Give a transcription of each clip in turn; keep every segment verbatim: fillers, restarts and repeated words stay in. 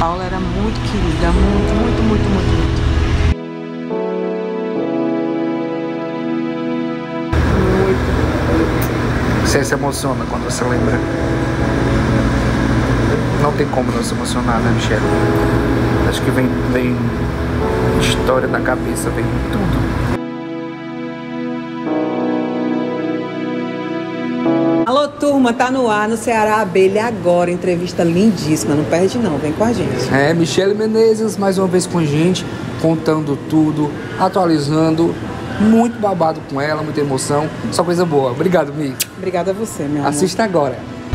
Paula era muito querida, muito, muito, muito, muito, muito. Você se emociona quando você lembra. Não tem como não se emocionar, né, Michele? Acho que vem, vem história na cabeça, vem tudo. Alô, turma, tá no ar, no Ceará Abelha agora, entrevista lindíssima, não perde não, vem com a gente. É, Michele Menezes mais uma vez com a gente, contando tudo, atualizando, muito babado com ela, muita emoção, só coisa boa. Obrigado, Mi. Obrigada a você, meu amor. Assista agora.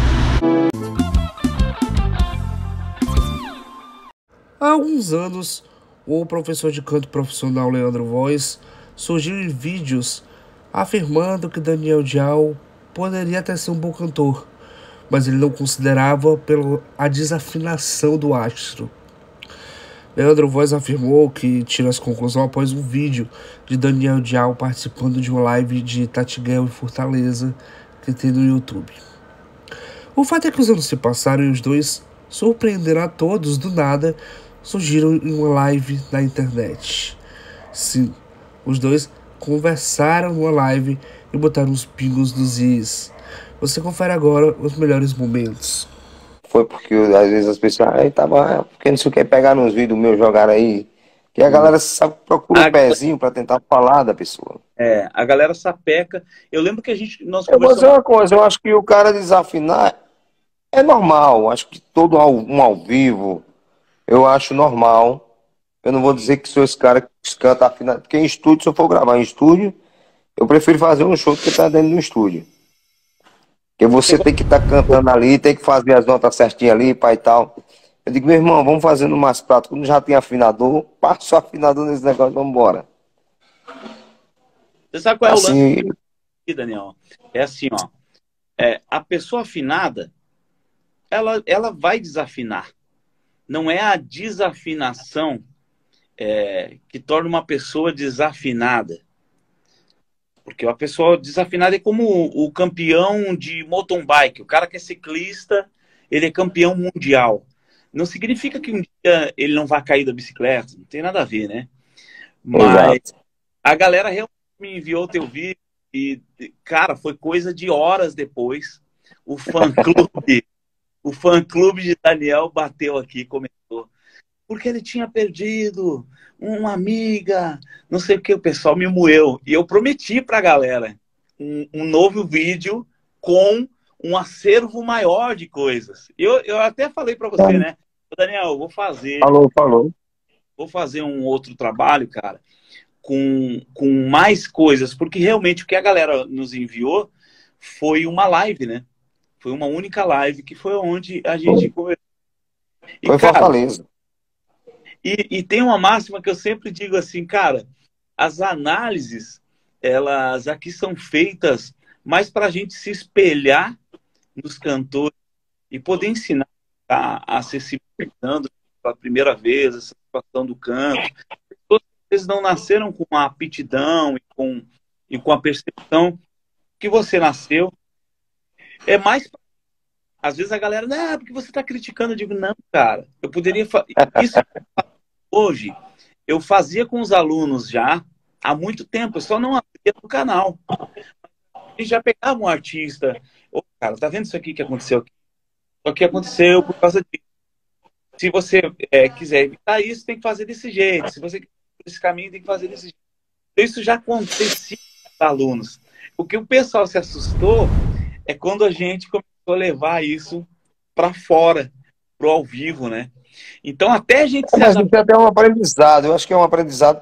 Há alguns anos, o professor de canto profissional Leandro Voz surgiu em vídeos afirmando que Daniel Dial poderia até ser um bom cantor, mas ele não considerava pela a desafinação do astro. Leandro Voz afirmou que tira essa conclusão após um vídeo de Daniel Dial participando de uma live de Tatiguel em Fortaleza que tem no YouTube. O fato é que os anos se passaram e os dois surpreenderam a todos do nada, surgiram em uma live na internet. Sim, os dois conversaram numa live e botaram os pingos nos is. Você confere agora os melhores momentos. Foi porque às vezes as pessoas, aí tava, porque não sei o que, pegaram uns vídeos meus, jogaram aí. Que a galera sabe, procura um pezinho pra tentar falar da pessoa. É, a galera sapeca. Eu lembro que a gente, nós Eu vou dizer conversamos... uma coisa, eu acho que o cara desafinar é normal. Acho que todo ao- um ao vivo, eu acho normal. Eu não vou dizer que sou esse cara que canta afinado, porque em estúdio, se eu for gravar em estúdio, eu prefiro fazer um show do que estar dentro do estúdio. Porque você tem que estar cantando ali, tem que fazer as notas certinhas ali, pai e tal. Eu digo, meu irmão, vamos fazer no mais prático. Quando já tem afinador, passa o afinador nesse negócio, vamos embora. Você sabe qual é o lance Assim, aqui, Daniel? É assim, ó. É, a pessoa afinada, ela, ela vai desafinar. Não é a desafinação é, que torna uma pessoa desafinada. Porque a pessoa desafinada é como o, o campeão de mountain bike. O cara que é ciclista, ele é campeão mundial. Não significa que um dia ele não vai cair da bicicleta. Não tem nada a ver, né? Mas exato. a galera realmente me enviou o teu vídeo e, cara, foi coisa de horas depois. O fã-clube, o fã-clube de Daniel bateu aqui e comentou. Porque ele tinha perdido uma amiga, não sei o que, o pessoal me moeu. E eu prometi pra galera um, um novo vídeo com um acervo maior de coisas. Eu, eu até falei pra você, né? Daniel, eu vou fazer, Falou, falou. vou fazer um outro trabalho, cara, com, com mais coisas, porque realmente o que a galera nos enviou foi uma live, né? Foi uma única live que foi onde a gente conversou. E, Foi cara, Fortaleza. E, e tem uma máxima que eu sempre digo assim, cara, as análises, elas aqui são feitas mais para a gente se espelhar nos cantores e poder ensinar a, a ser se sensibilizando pela primeira vez, essa situação do canto. Todos eles não nasceram com a aptidão e com, e com a percepção que você nasceu. É mais... Às vezes a galera, não, porque você está criticando. Eu digo, não, cara, eu poderia... Fa... Isso hoje, eu fazia com os alunos já há muito tempo, eu só não abria no canal. Eles já pegavam um artista, ô, cara, tá vendo isso aqui que aconteceu aqui? Só que aconteceu por causa disso. Se você é, quiser evitar isso, tem que fazer desse jeito. Se você quiser esse caminho, tem que fazer desse jeito. Então, isso já acontecia com os alunos. O que o pessoal se assustou é quando a gente começou a levar isso para fora, pro ao vivo, né? Então, até a gente se Mas isso adaptar... é até um aprendizado. Eu acho que é um aprendizado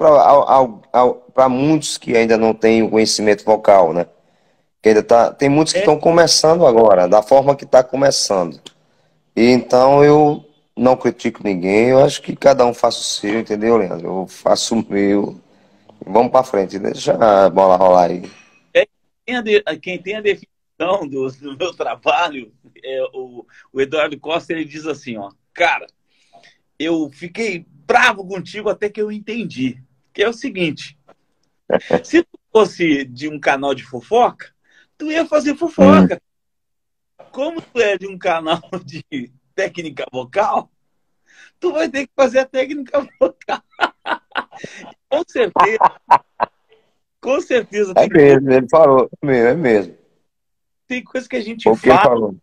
para muitos que ainda não têm o conhecimento vocal, né? Que ainda tá, tem muitos que estão começando agora, da forma que está começando. E então eu não critico ninguém, eu acho que cada um faz o seu, entendeu, Leandro? Eu faço o meu. Vamos para frente, deixa a bola rolar aí. É, quem, a de, quem tem a definição do, do meu trabalho, é, o, o Eduardo Costa, ele diz assim, ó, cara, eu fiquei bravo contigo até que eu entendi. Que é o seguinte, se tu fosse de um canal de fofoca, tu ia fazer fofoca. Hum. Como tu é de um canal de técnica vocal, tu vai ter que fazer a técnica vocal. Com certeza, com certeza É tem, coisa- mesmo, ele falou, é mesmo, é mesmo. tem coisa que a gente Foi o que ele fala. falou.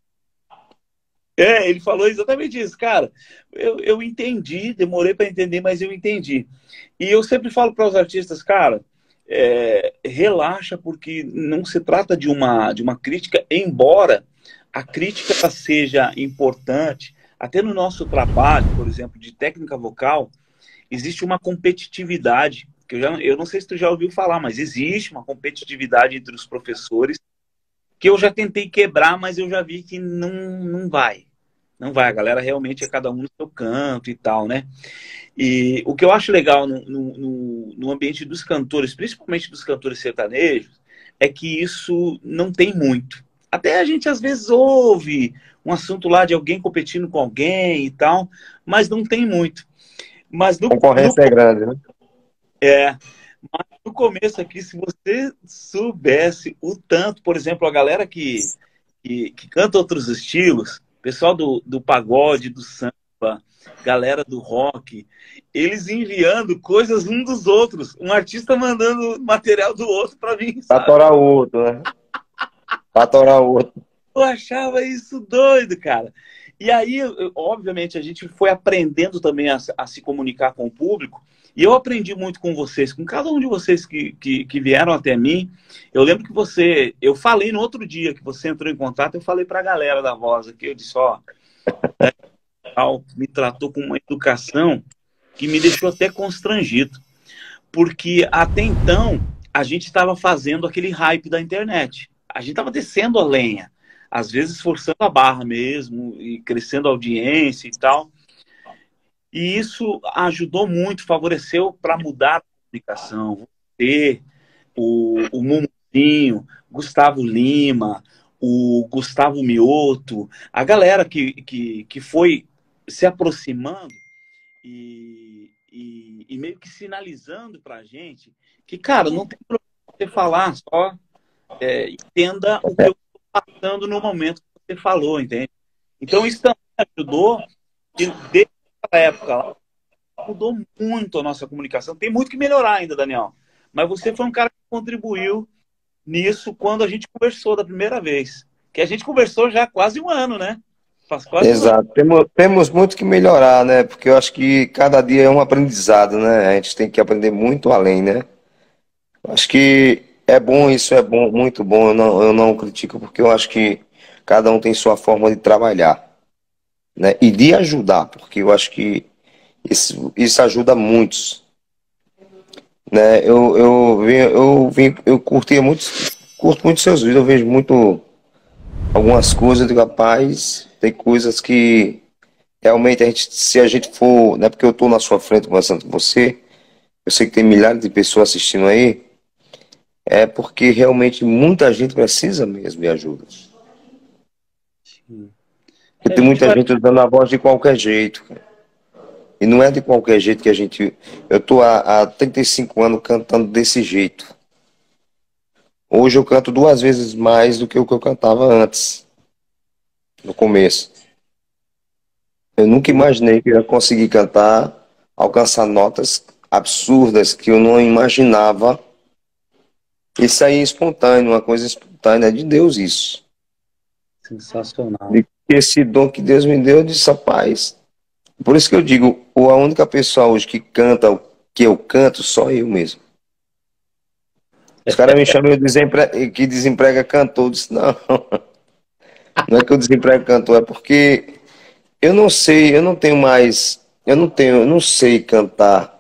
É, ele falou exatamente isso, cara. Eu, eu entendi, demorei para entender, mas eu entendi. E eu sempre falo para os artistas, cara, é, relaxa, porque não se trata de uma, de uma crítica, embora a crítica ela seja importante, até no nosso trabalho, por exemplo, de técnica vocal, existe uma competitividade, que eu, já, eu não sei se tu já ouviu falar, mas existe uma competitividade entre os professores, que eu já tentei quebrar, mas eu já vi que não, não vai. Não vai, a galera realmente é cada um no seu canto e tal, né? E o que eu acho legal no, no, no ambiente dos cantores, principalmente dos cantores sertanejos, é que isso não tem muito. Até a gente às vezes ouve um assunto lá de alguém competindo com alguém e tal, mas não tem muito. Mas A no, no, concorrência é grande, né? é, mas no começo aqui, se você soubesse o tanto, por exemplo, a galera que, que, que canta outros estilos, pessoal do, do pagode, do samba, galera do rock, eles enviando coisas um dos outros, um artista mandando material do outro para mim, Pra sabe? atorar o outro, né? Pra atorar o outro. Eu achava isso doido, cara. E aí, eu- obviamente, a gente foi aprendendo também a, a se comunicar com o público. E eu aprendi muito com vocês, com cada um de vocês que, que, que vieram até mim. Eu lembro que você, eu falei no outro dia que você entrou em contato, eu falei para a galera da Voz aqui, eu disse, ó, tal, me tratou com uma educação que me deixou até constrangido. Porque até então, a gente estava fazendo aquele hype da internet. A gente estava descendo a lenha. Às vezes forçando a barra mesmo, e crescendo a audiência e tal. E isso ajudou muito, favoreceu para mudar a comunicação. Você, o, o Mumuzinho, Gustavo Lima, o Gustavo Mioto, a galera que, que, que foi se aproximando e, e, e meio que sinalizando para a gente que, cara, não tem problema você falar, só é, entenda o que eu estou passando no momento que você falou, entende? Então isso também ajudou, e desde aquela época lá, mudou muito a nossa comunicação. Tem muito que melhorar ainda, Daniel. Mas você foi um cara que contribuiu nisso quando a gente conversou da primeira vez. Que a gente conversou já há quase um ano, né? Faz quase um ano. Exato. Temos, temos muito que melhorar, né? Porque eu acho que cada dia é um aprendizado, né? A gente tem que aprender muito além, né? Eu acho que é bom, isso é bom, muito bom. Eu não, eu não critico, porque eu acho que cada um tem sua forma de trabalhar, né? E de ajudar, porque eu acho que isso, isso ajuda muitos, né? Eu, eu, vim, eu, vim, eu curtia muito, curto muito seus vídeos, eu vejo muito algumas coisas, eu digo, rapaz, tem coisas que realmente a gente, se a gente for, não é porque eu estou na sua frente conversando com você, eu sei que tem milhares de pessoas assistindo aí, é porque realmente muita gente precisa mesmo de ajuda. Porque A tem gente muita vai. gente usando a voz de qualquer jeito, cara. E não é de qualquer jeito que a gente. Eu tô há, há trinta e cinco anos cantando desse jeito. Hoje eu canto duas vezes mais do que o que eu cantava antes, no começo. Eu nunca imaginei que eu ia conseguir cantar, alcançar notas absurdas que eu não imaginava. Isso aí é espontâneo, uma coisa espontânea, é de Deus isso. Sensacional. E esse dom que Deus me deu, eu disse, rapaz. Por isso que eu digo, a única pessoa hoje que canta o que eu canto, só eu mesmo. Os caras me chamam de desempre... que desemprega cantor. Eu disse, não, não é que eu desemprego cantor, é porque eu não sei, eu não tenho mais, eu não tenho, eu não sei cantar.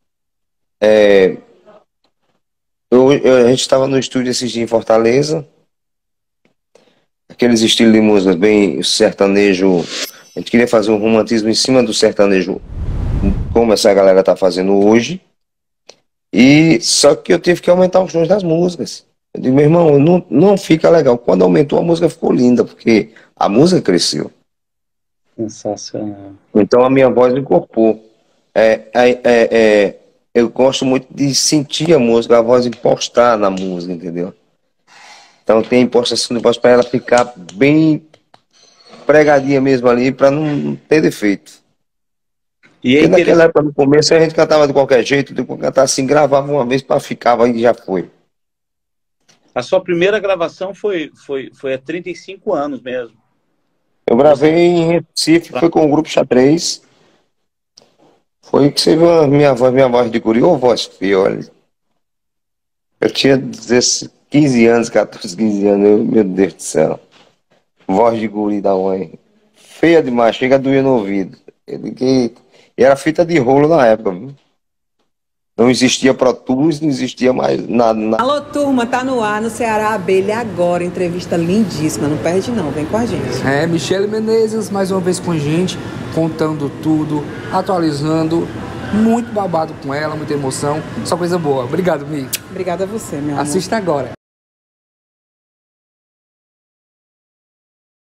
Eu, eu- a gente estava no estúdio esses dias em Fortaleza, aqueles estilos de música bem sertanejo. A gente queria fazer um romantismo em cima do sertanejo, como essa galera tá fazendo hoje. E só que eu tive que aumentar os tons das músicas. Eu digo, meu irmão, não, não fica legal. Quando aumentou, a música ficou linda, porque a música cresceu. Sensacional. Então a minha voz incorporou. É, é, é, é, eu gosto muito de sentir a música, a voz impostar na música, entendeu? Então tem impostação de voz para ela ficar bem pregadinha mesmo ali, para não ter defeito. E é Porque naquela interessante. época, no começo, a gente cantava de qualquer jeito, depois cantar assim, gravava uma vez para ficava e já foi. A sua primeira gravação foi, foi, foi há trinta e cinco anos mesmo. Eu Você... gravei em Recife, foi com o grupo Xadrez. Foi que você viu a minha voz, minha voz de guri, ô voz feia, olha. Eu tinha dezesseis, quinze anos, quatorze, quinze anos, eu, meu Deus do céu. Voz de guri da mãe. Feia demais, chega a doer no ouvido. Ele que... E era fita de rolo na época, viu? Não existia Pro Tools, não existia mais nada. nada. Alô, turma, tá no ar no Ceará Abelha agora. Entrevista lindíssima, não perde não, vem com a gente. É, Michele Menezes mais uma vez com a gente, contando tudo, atualizando. Muito babado com ela, muita emoção, só coisa boa. Obrigado, Mi. Obrigada a você, meu amor. Assista agora.